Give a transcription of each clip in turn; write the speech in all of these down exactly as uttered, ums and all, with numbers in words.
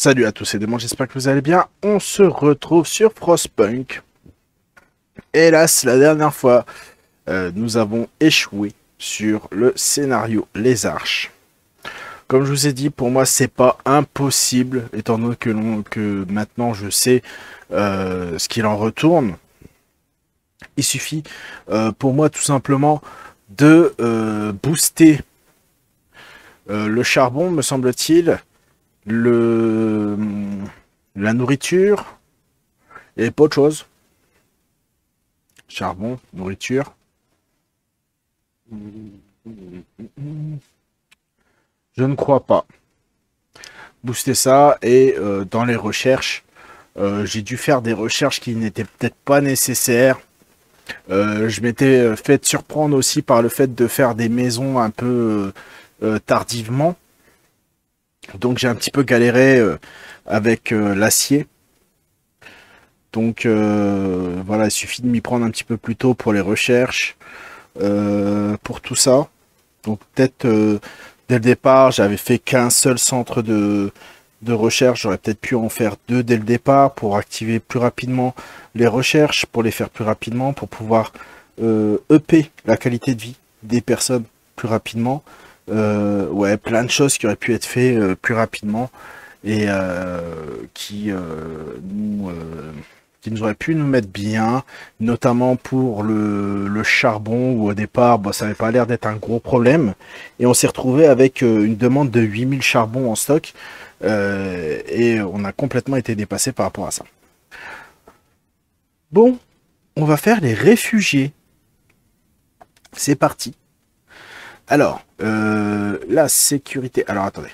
Salut à tous et démons, j'espère que vous allez bien. On se retrouve sur Frostpunk. Hélas, la dernière fois, euh, nous avons échoué sur le scénario Les Arches. Comme je vous ai dit, pour moi, c'est pas impossible, étant donné que, l'on, que maintenant je sais euh, ce qu'il en retourne. Il suffit euh, pour moi tout simplement de euh, booster euh, le charbon, me semble-t-il, le la nourriture et pas autre chose. Charbon, nourriture. Je ne crois pas. Booster ça et euh, dans les recherches, euh, j'ai dû faire des recherches qui n'étaient peut-être pas nécessaires. Euh, je m'étais fait surprendre aussi par le fait de faire des maisons un peu euh, tardivement. Donc j'ai un petit peu galéré euh, avec euh, l'acier. Donc euh, voilà, il suffit de m'y prendre un petit peu plus tôt pour les recherches, euh, pour tout ça. Donc peut-être euh, dès le départ, j'avais fait qu'un seul centre de, de recherche. J'aurais peut-être pu en faire deux dès le départ pour activer plus rapidement les recherches, pour les faire plus rapidement, pour pouvoir euh, upper la qualité de vie des personnes plus rapidement. Euh, ouais, plein de choses qui auraient pu être faites euh, plus rapidement et euh, qui euh, nous... Euh, qui nous aurait pu nous mettre bien, notamment pour le, le charbon, où au départ, bah, ça n'avait pas l'air d'être un gros problème. Et on s'est retrouvé avec euh, une demande de huit mille charbons en stock, euh, et on a complètement été dépassé par rapport à ça. Bon, on va faire les réfugiés. C'est parti. Alors, euh, la sécurité... Alors, attendez.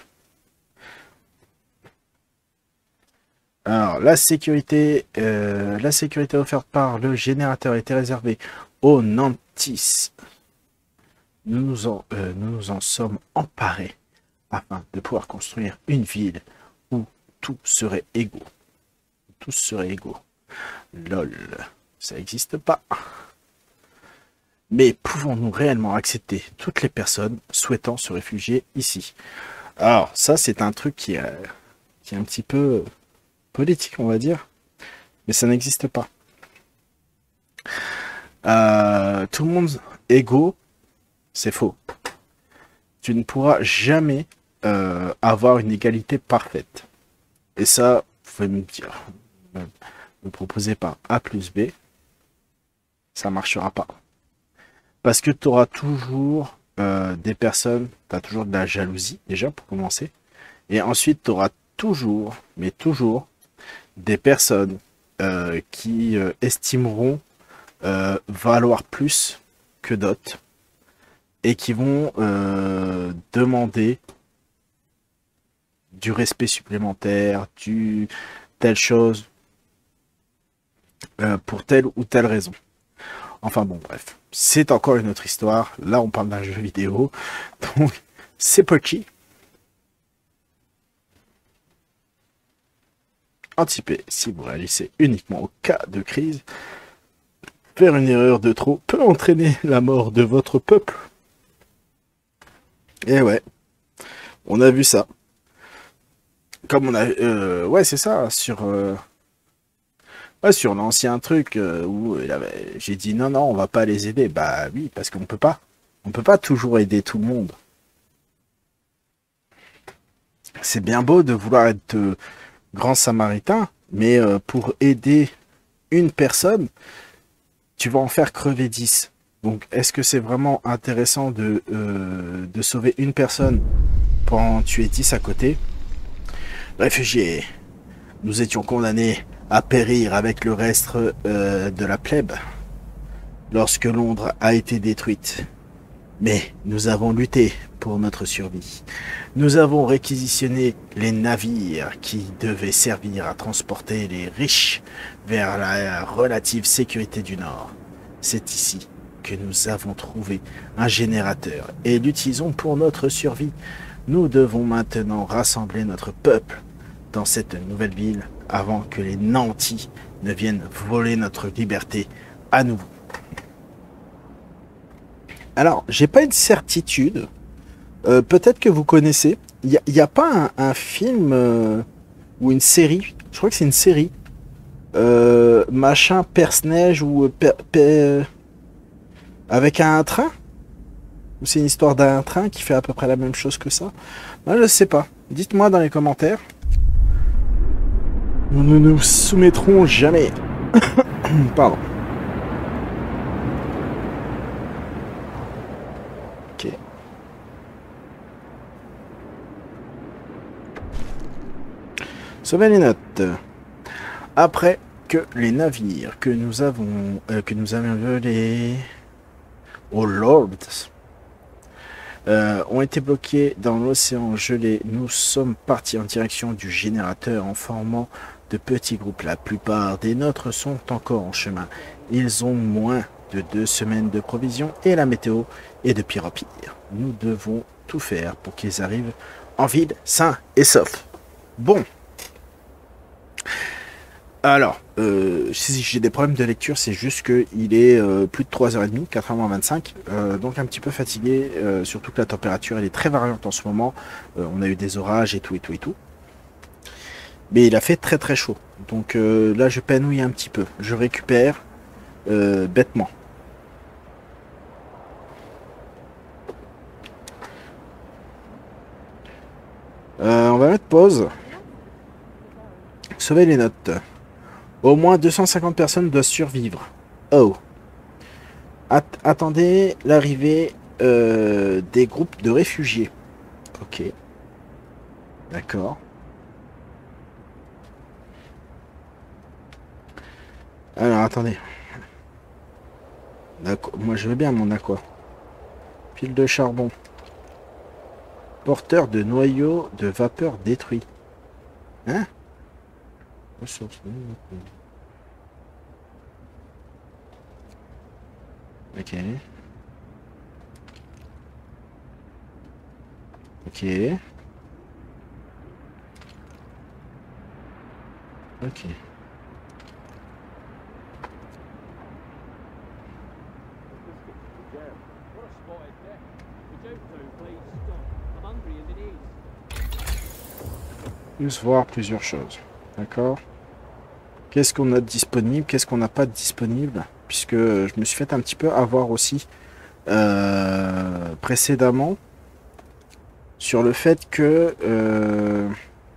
Alors, la sécurité, euh, la sécurité offerte par le générateur était réservée aux Nantis. Nous nous en, euh, nous nous en sommes emparés afin de pouvoir construire une ville où tout serait égaux. Tous seraient égaux. Lol, ça n'existe pas. Mais pouvons-nous réellement accepter toutes les personnes souhaitant se réfugier ici? Alors, ça, c'est un truc qui est, qui est un petit peu... politique, on va dire, mais ça n'existe pas. Euh, tout le monde égaux, c'est faux. Tu ne pourras jamais euh, avoir une égalité parfaite. Et ça, vous pouvez me dire, me, me proposer par A plus B, ça marchera pas. Parce que tu auras toujours euh, des personnes, tu as toujours de la jalousie, déjà, pour commencer. Et ensuite, tu auras toujours, mais toujours, des personnes euh, qui euh, estimeront euh, valoir plus que d'autres et qui vont euh, demander du respect supplémentaire, du telle chose euh, pour telle ou telle raison. Enfin bon, bref, c'est encore une autre histoire. Là, on parle d'un jeu vidéo, donc c'est parti. Anticiper si vous réalisez uniquement au cas de crise. Faire une erreur de trop peut entraîner la mort de votre peuple. Et ouais, on a vu ça. Comme on a... Euh, ouais, c'est ça, sur... Euh, ouais, sur l'ancien truc euh, où j'ai dit non, non, on va pas les aider. Bah oui, parce qu'on peut pas. On peut pas toujours aider tout le monde. C'est bien beau de vouloir être... Euh, grand samaritain, mais euh, pour aider une personne, tu vas en faire crever dix. Donc, est-ce que c'est vraiment intéressant de, euh, de sauver une personne pour en tuer dix à côté? Réfugiés, nous étions condamnés à périr avec le reste euh, de la plèbe lorsque Londres a été détruite. Mais nous avons lutté pour notre survie. Nous avons réquisitionné les navires qui devaient servir à transporter les riches vers la relative sécurité du Nord. C'est ici que nous avons trouvé un générateur et l'utilisons pour notre survie. Nous devons maintenant rassembler notre peuple dans cette nouvelle ville avant que les nantis ne viennent voler notre liberté à nouveau. Alors, j'ai pas une certitude. Euh, Peut-être que vous connaissez. Il n'y a, a pas un, un film euh, ou une série. Je crois que c'est une série. Euh, machin perce-neige ou euh, per- per- avec un train. Ou c'est une histoire d'un train qui fait à peu près la même chose que ça. Moi, je sais pas. Dites-moi dans les commentaires. Nous ne nous soumettrons jamais. Pardon. Ok. Sauver les notes. Après que les navires que nous avons euh, que nous avions volés au Lord euh, ont été bloqués dans l'océan gelé, nous sommes partis en direction du générateur en formant de petits groupes. La plupart des nôtres sont encore en chemin. Ils ont moins de deux semaines de provisions et la météo est de pire en pire. Nous devons tout faire pour qu'ils arrivent en ville sains et saufs. Bon. Alors, euh, si j'ai des problèmes de lecture, c'est juste qu'il est euh, plus de trois heures trente, quatre heures moins vingt-cinq, euh, donc un petit peu fatigué, euh, surtout que la température elle est très variante en ce moment. Euh, on a eu des orages et tout et tout et tout. Mais il a fait très très chaud. Donc euh, là je pénouille un petit peu. Je récupère euh, bêtement. Euh, on va mettre pause. Sauver les notes. Au moins deux cent cinquante personnes doivent survivre. Oh. At attendez l'arrivée euh, des groupes de réfugiés. Ok. D'accord. Alors attendez. Moi je veux bien mon aqua. Pile de charbon. Porteur de noyaux de vapeur détruits. Hein? Ressources. Ok. Ok. Ok. Plus voir plusieurs choses. D'accord. Qu'est-ce qu'on a de disponible? Qu'est-ce qu'on n'a pas de disponible? Puisque je me suis fait un petit peu avoir aussi euh, précédemment sur le fait que euh,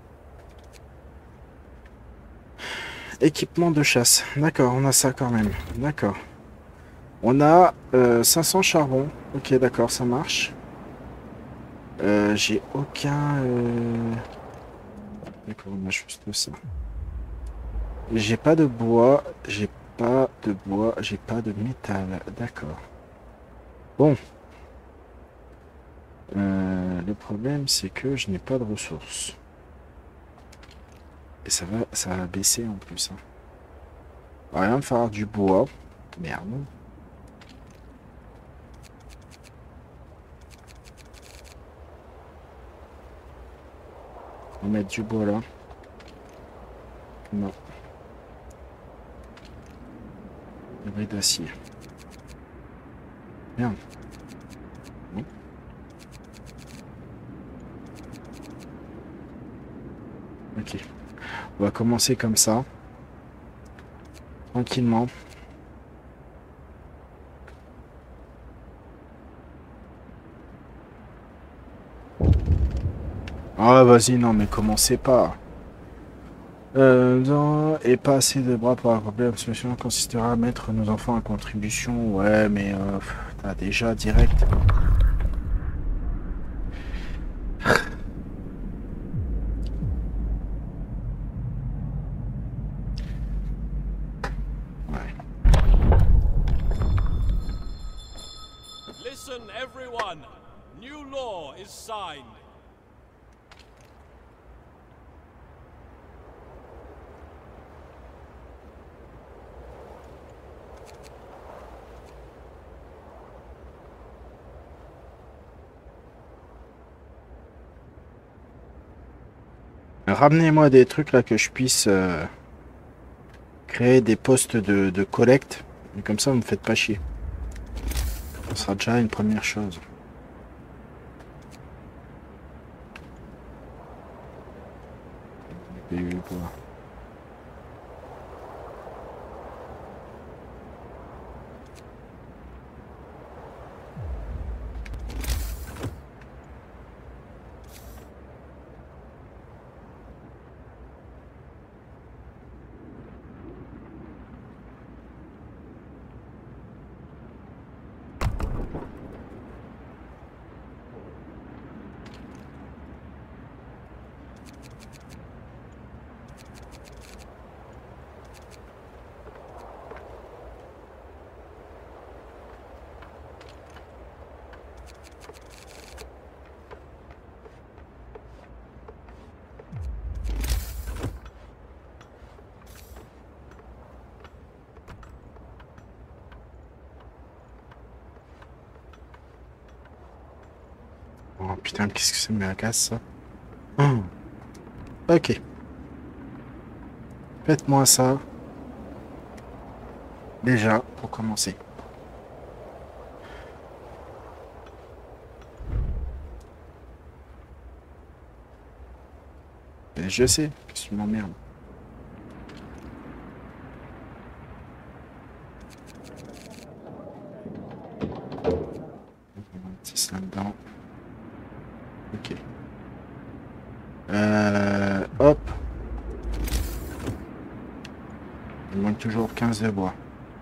équipement de chasse. D'accord, on a ça quand même. D'accord. On a euh, cinq cents charbons. Ok, d'accord, ça marche. Euh, J'ai aucun... Euh... D'accord, on a juste ça. J'ai pas de bois, j'ai pas de bois, j'ai pas de métal. D'accord. Bon. Euh, le problème, c'est que je n'ai pas de ressources. Et ça va, ça va baisser en plus. Hein. On va rien me faire du bois. Merde. On va mettre du bois là. Non. Le bris d'acier. Merde. Bon. Ok. On va commencer comme ça. Tranquillement. Ah vas-y, non mais commencez pas. Euh, non, et pas assez de bras pour accomplir la solution consistera à mettre nos enfants à contribution. Ouais, mais euh, t'as déjà direct. Ouais. Listen, everyone. New law is signed. Ramenez-moi des trucs là que je puisse euh, créer des postes de, de collecte. Et comme ça, vous me faites pas chier. Ça sera déjà une première chose. J'ai eu quoi? Oh putain, qu'est-ce que ça me casse ça? Oh. Ok. Faites-moi ça. Déjà, pour commencer. Et je sais que tu m'emmerdes. C'est là-dedans. Ok. Euh, hop. Il manque toujours quinze de bois.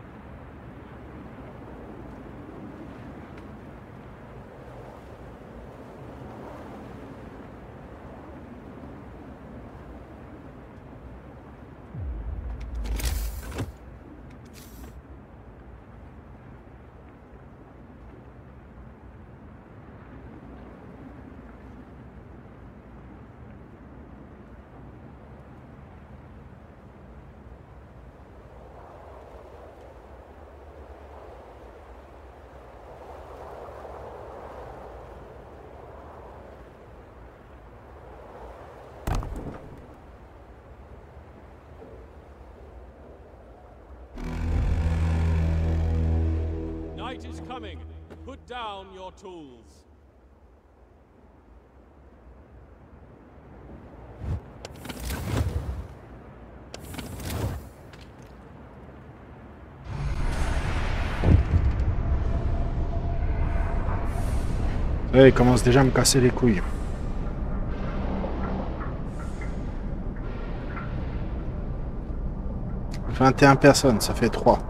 Night is coming. Put down your tools. Ouais, il commence déjà à me casser les couilles. vingt et une personnes, ça fait trois.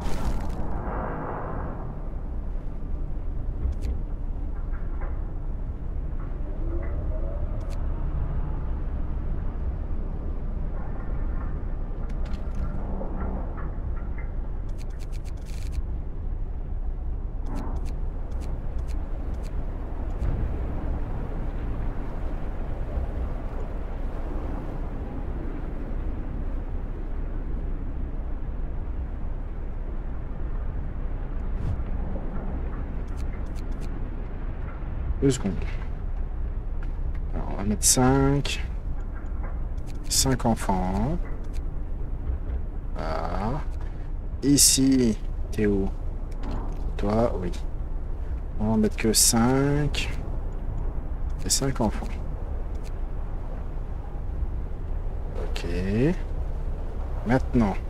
Deux secondes. Alors, on va mettre cinq. cinq enfants. Voilà. Ici, t'es où? Toi, oui. On va mettre que cinq. Et cinq enfants. Ok. Maintenant.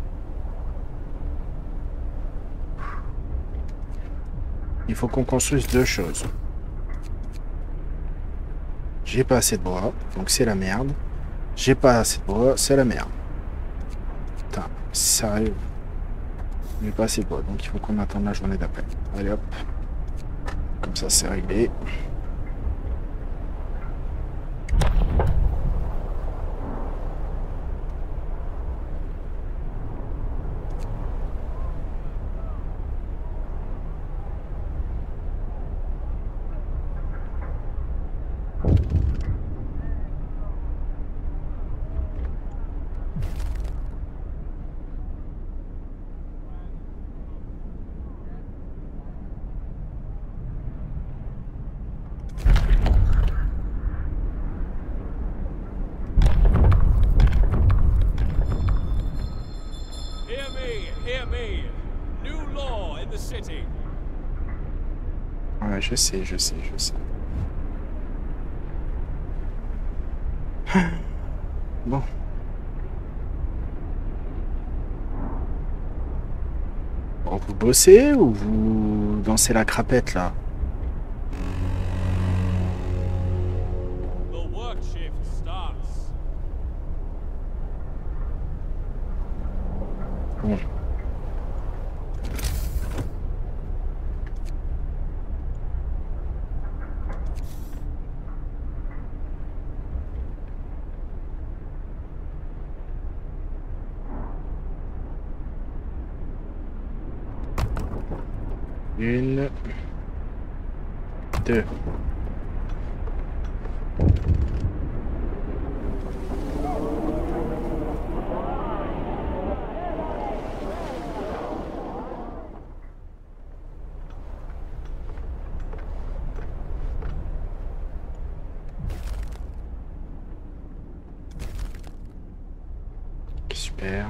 Il faut qu'on construise deux choses. J'ai pas assez de bois, donc c'est la merde. J'ai pas assez de bois, c'est la merde. Putain, sérieux. J'ai pas assez de bois, donc il faut qu'on attende la journée d'après. Allez hop. Comme ça, c'est réglé. Hear me, hear me. New law in the city. Ouais, je sais, je sais, je sais. Bon. vous bossez ou vous dansez la crapette là? The work shift starts. Bon. Une, deux. Super.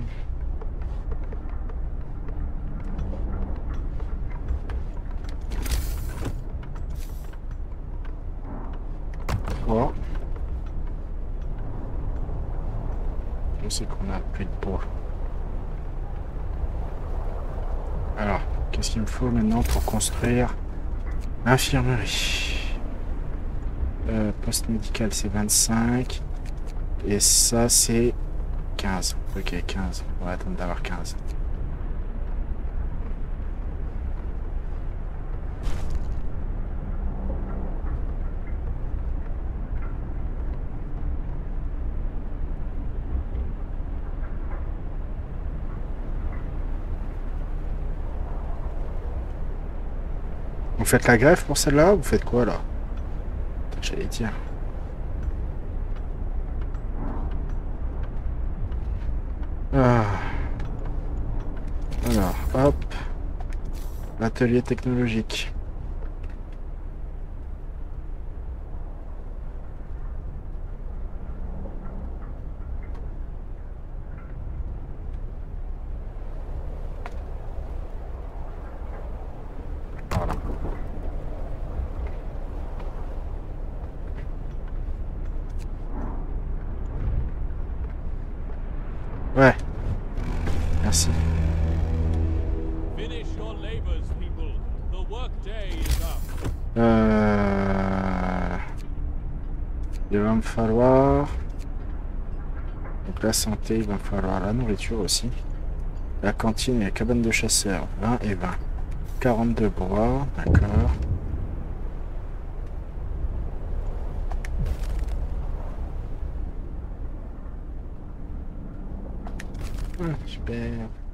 Trois. On sait qu'on a plus de bois. Alors, qu'est-ce qu'il me faut maintenant pour construire l'infirmerie? euh, Poste médical c'est vingt-cinq. Et ça c'est quinze. Ok, quinze. On va attendre d'avoir quinze. Vous faites la greffe pour celle-là? Vous faites quoi là? J'allais dire. Ah. Alors, hop. L'atelier technologique. Voilà. Ouais. Merci. Finish your labors, people. The workday is up. Euh... Il va me falloir... Donc la santé, il va me falloir la nourriture aussi. La cantine et la cabane de chasseurs. vingt et vingt. quarante-deux bois, d'accord. Ah, super.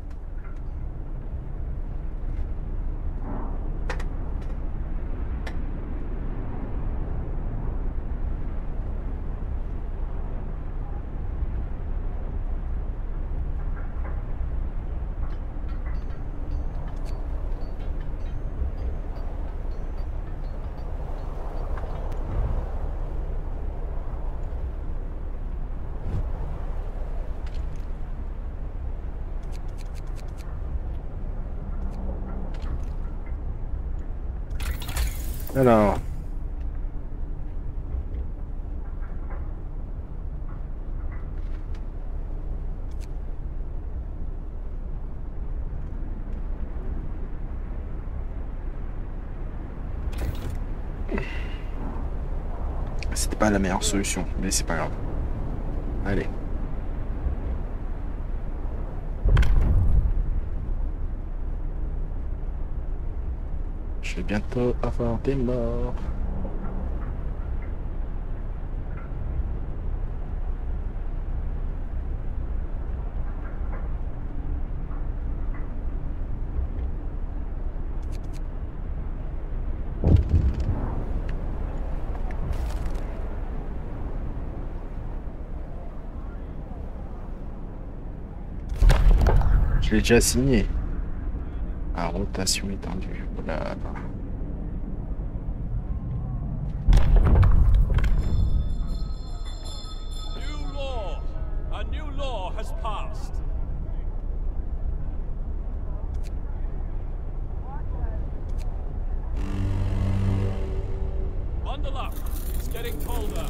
Alors. C'était pas la meilleure solution, mais c'est pas grave. Allez. Je vais bientôt avoir des morts. Je l'ai déjà signé. À rotation étendue. Voilà. New law. A new law has passed. Bundle up. It's getting colder.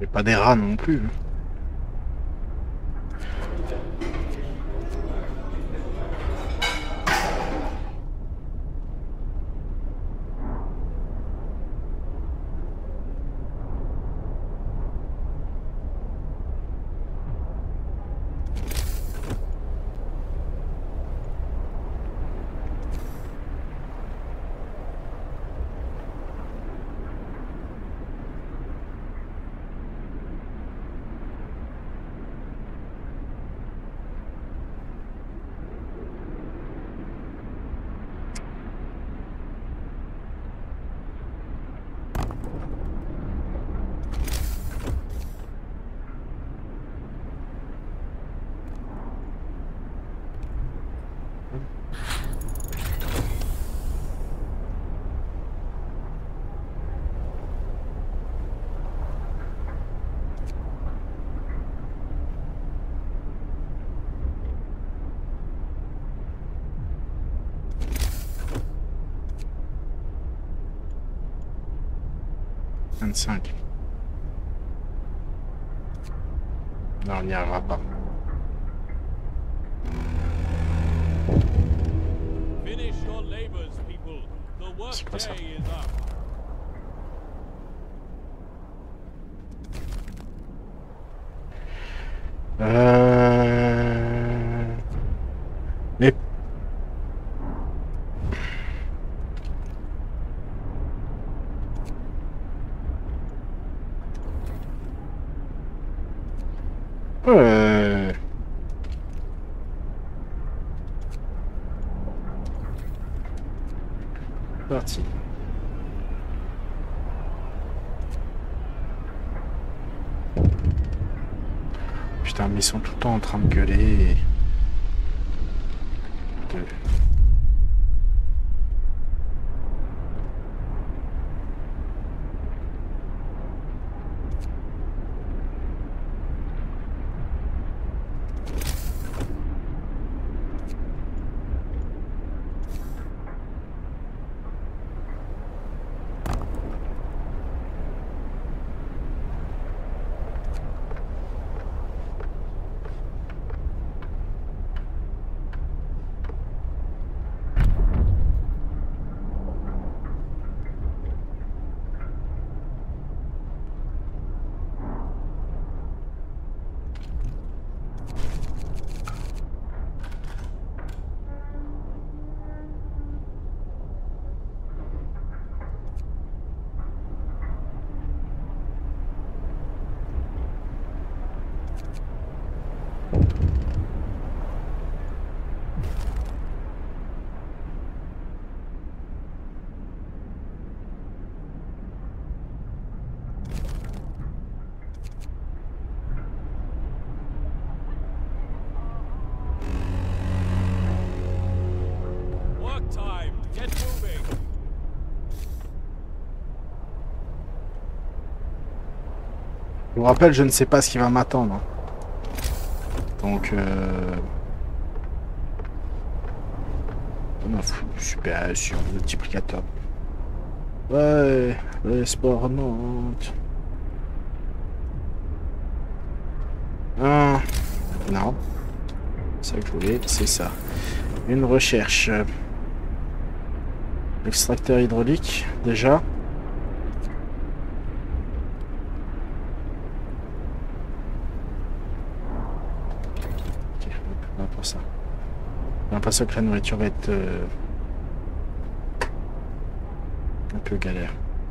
Et pas des rats non plus. Hein. vingt-cinq. Non, on n'y arrivera pas. C'est pas ça. Euh... Mais... Euh... Parti. Putain, mais ils sont tout le temps en train de gueuler. Et... De... Je vous rappelle, je ne sais pas ce qui va m'attendre. Donc, euh... on m'en fout. Super, sur le multiplicateur. Ouais, le sport Nantes. Ah, non. C'est ça que je voulais, c'est ça. Une recherche. Extracteur hydraulique, déjà. Ça. J'ai l'impression que la nourriture va être euh, un peu galère.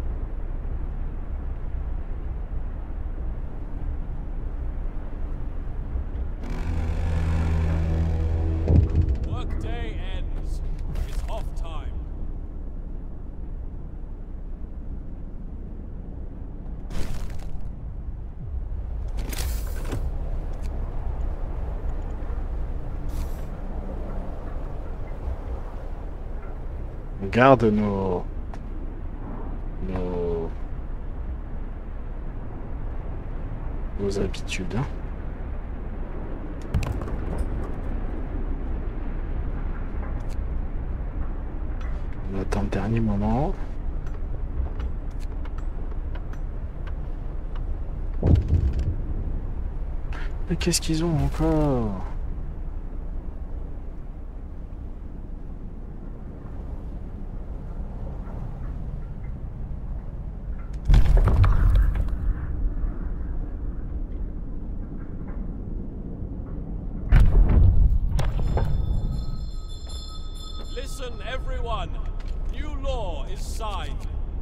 On garde nos, nos, nos habitudes. Hein. On attend le dernier moment. Mais qu'est-ce qu'ils ont encore? Listen, everyone. New law is signed.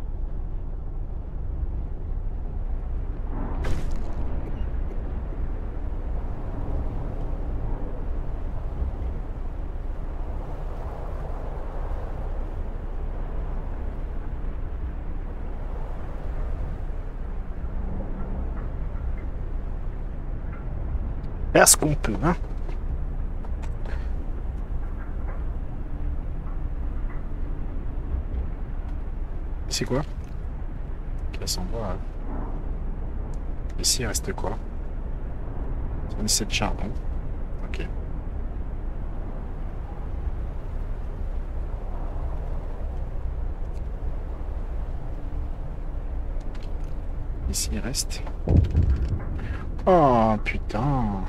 Faire ce qu'on peut, hein. C'est quoi? Casse en bois. Ici, il reste quoi? C'est de charbon. Ok. Ici, il reste. Oh, putain.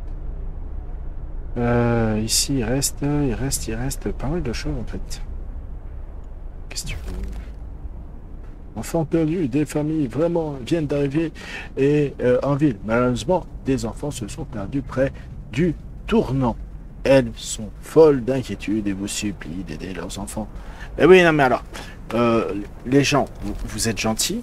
Euh, ici, il reste, il reste, il reste pas mal de choses, en fait. Qu'est-ce que tu veux? Enfants perdus, des familles vraiment viennent d'arriver et euh, en ville. Malheureusement, des enfants se sont perdus près du tournant. Elles sont folles d'inquiétude et vous supplient d'aider leurs enfants. Mais oui, non, mais alors, euh, les gens, vous, vous êtes gentils.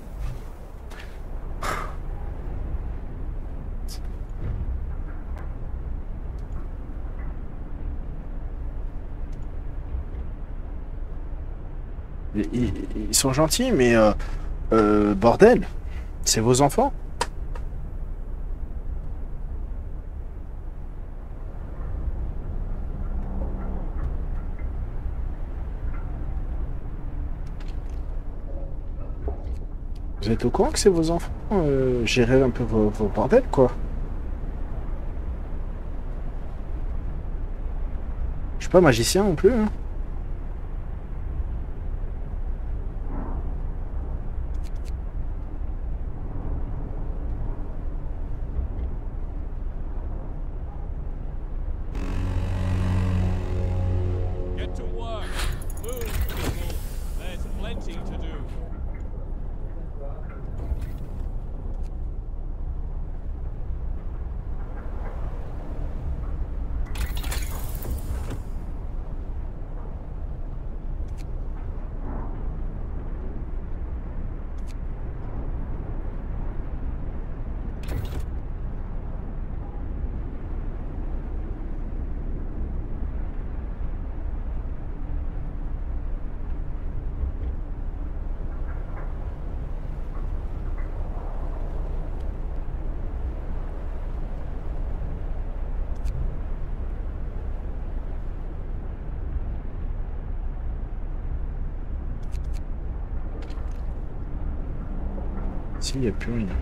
Ils, ils sont gentils, mais euh, euh, bordel, c'est vos enfants. Vous êtes au courant que c'est vos enfants? euh, Gérez un peu vos, vos bordels, quoi. Je suis pas magicien non plus, hein. Get to work. Move, people. There's plenty to do. S'il n'y a plus rien.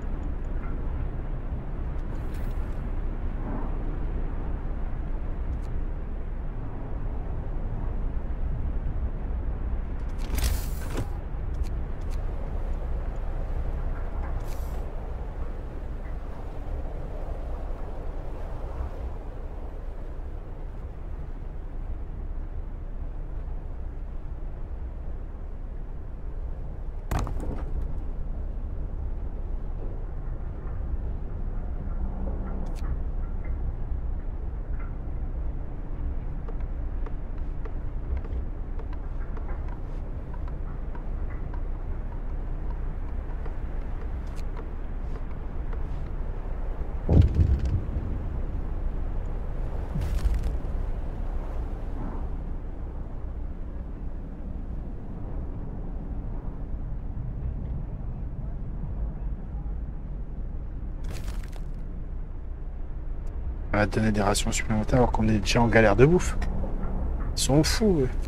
On va donner des rations supplémentaires alors qu'on est déjà en galère de bouffe. Ils sont fous, eux.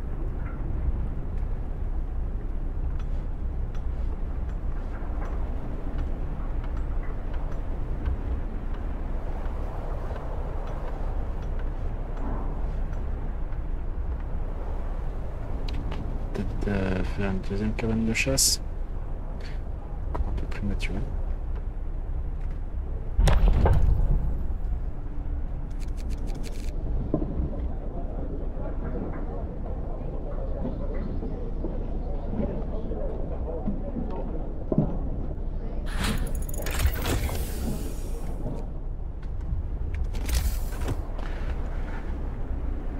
Peut-être euh, faire une deuxième cabane de chasse. Encore un peu plus naturel.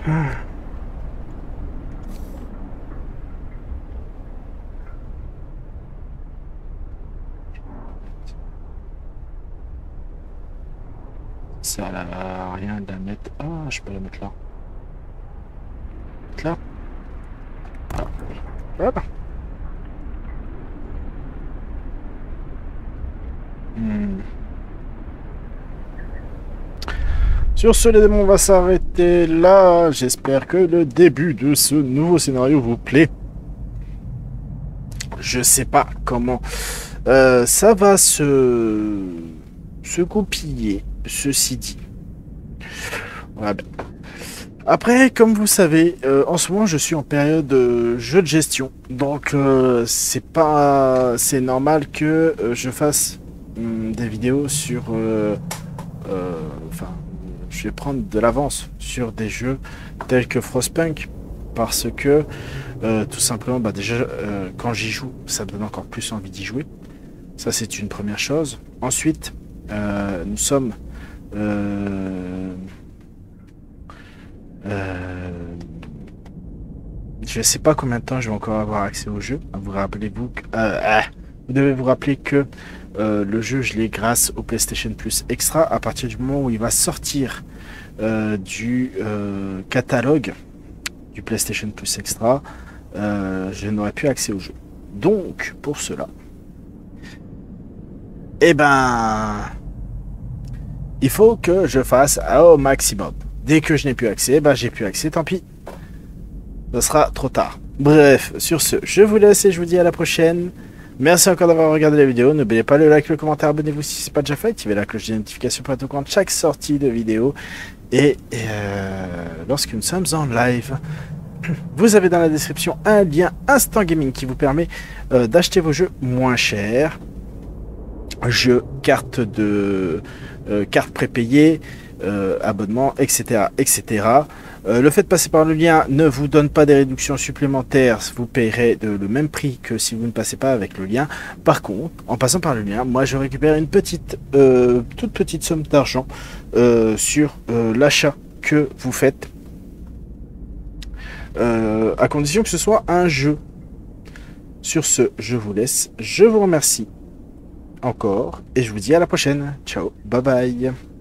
Ça sert à rien de la mettre. Ah, je peux la mettre là. Mettre là. Ah. Voilà. Hmm. Sur ce, les démons, on va s'arrêter là. J'espère que le début de ce nouveau scénario vous plaît. Je sais pas comment euh, ça va se se goupiller, ceci dit. Voilà. Après, comme vous savez, euh, en ce moment, je suis en période de jeu de gestion, donc euh, c'est pas, c'est normal que euh, je fasse hum, des vidéos sur, euh, euh, enfin, je vais prendre de l'avance sur des jeux tels que Frostpunk, parce que euh, tout simplement, bah déjà, euh, quand j'y joue, ça me donne encore plus envie d'y jouer. Ça, c'est une première chose. Ensuite, euh, nous sommes euh, Euh, je sais pas combien de temps je vais encore avoir accès au jeu. Vous rappelez-vous que, euh, ah, vous devez vous rappeler que euh, le jeu, je l'ai grâce au PlayStation Plus Extra. À partir du moment où il va sortir euh, du euh, catalogue du PlayStation Plus Extra, euh, je n'aurai plus accès au jeu. Donc, pour cela, eh ben, il faut que je fasse au maximum. Dès que je n'ai plus accès, bah j'ai plus accès, tant pis. Ce sera trop tard. Bref, sur ce, je vous laisse et je vous dis à la prochaine. Merci encore d'avoir regardé la vidéo. N'oubliez pas le like, le commentaire, abonnez-vous si ce n'est pas déjà fait. Activez la cloche de notification pour être au courant de chaque sortie de vidéo. Et euh, lorsque nous sommes en live, vous avez dans la description un lien Instant Gaming qui vous permet euh, d'acheter vos jeux moins chers. Jeux, cartes de euh, cartes prépayées, euh, abonnements, et cetera, et cetera. Euh, le fait de passer par le lien ne vous donne pas des réductions supplémentaires. Vous payerez de, le même prix que si vous ne passez pas avec le lien. Par contre, en passant par le lien, moi je récupère une petite, euh, toute petite somme d'argent euh, sur euh, l'achat que vous faites, euh, à condition que ce soit un jeu. Sur ce, je vous laisse. Je vous remercie encore et je vous dis à la prochaine. Ciao, bye bye.